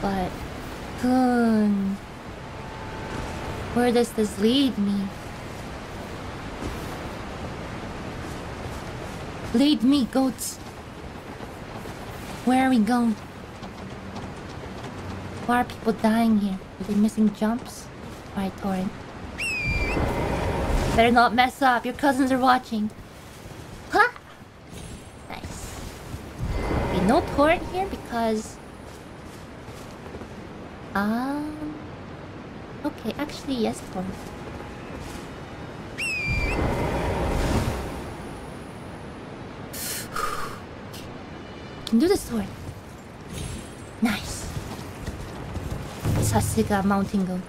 but... Where does this lead me? Lead me, goats. Where are we going? Why are people dying here? Are they missing jumps? Alright, Torrent. Better not mess up. Your cousins are watching. Ha! Nice. Okay, no Torrent here because... Okay, actually, yes, Torrent. Can do this, Torrent. Nice. Sasiga mountain goat.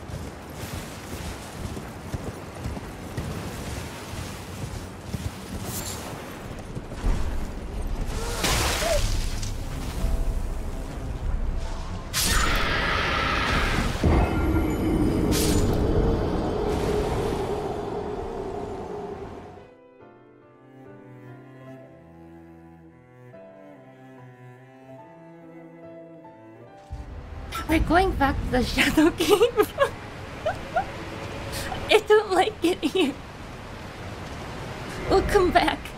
We're going back to the Shadow Cave. I don't like it here. We'll come back.